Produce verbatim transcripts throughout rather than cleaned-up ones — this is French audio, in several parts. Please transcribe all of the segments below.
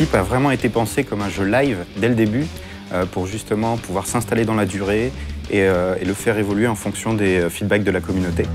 Steep a vraiment été pensé comme un jeu live dès le début euh, pour justement pouvoir s'installer dans la durée et, euh, et le faire évoluer en fonction des feedbacks de la communauté.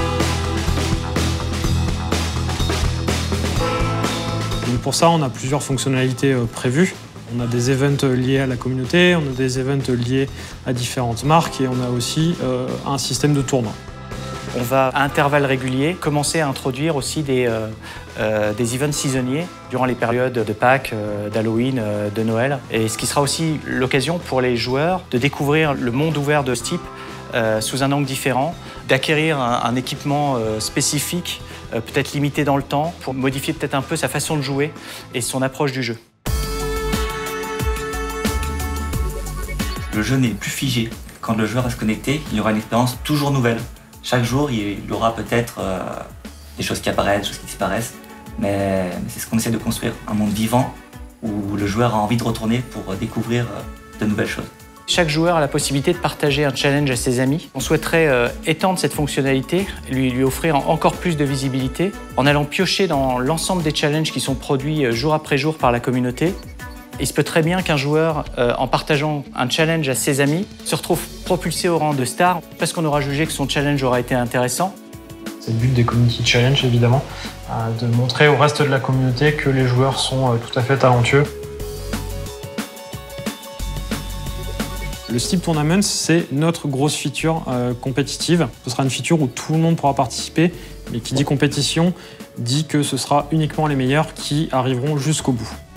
Et pour ça, on a plusieurs fonctionnalités euh, prévues. On a des events liés à la communauté, on a des events liés à différentes marques et on a aussi euh, un système de tournoi. On va à intervalles réguliers commencer à introduire aussi des, euh, euh, des events saisonniers durant les périodes de Pâques, euh, d'Halloween, euh, de Noël. Et ce qui sera aussi l'occasion pour les joueurs de découvrir le monde ouvert de Steep euh, sous un angle différent, d'acquérir un, un équipement euh, spécifique, euh, peut-être limité dans le temps, pour modifier peut-être un peu sa façon de jouer et son approche du jeu. Le jeu n'est plus figé. Quand le joueur va se connecter, il aura une expérience toujours nouvelle. Chaque jour, il aura peut-être euh, des choses qui apparaissent, des choses qui disparaissent, mais, mais c'est ce qu'on essaie de construire, un monde vivant où le joueur a envie de retourner pour découvrir euh, de nouvelles choses. Chaque joueur a la possibilité de partager un challenge à ses amis. On souhaiterait euh, étendre cette fonctionnalité, lui, lui offrir encore plus de visibilité, en allant piocher dans l'ensemble des challenges qui sont produits euh, jour après jour par la communauté. Il se peut très bien qu'un joueur, euh, en partageant un challenge à ses amis, se retrouve propulsé au rang de star parce qu'on aura jugé que son challenge aura été intéressant. C'est le but des Community Challenge, évidemment, euh, de montrer au reste de la communauté que les joueurs sont euh, tout à fait talentueux. Le Steep Tournament, c'est notre grosse feature euh, compétitive. Ce sera une feature où tout le monde pourra participer, mais qui dit compétition, dit que ce sera uniquement les meilleurs qui arriveront jusqu'au bout.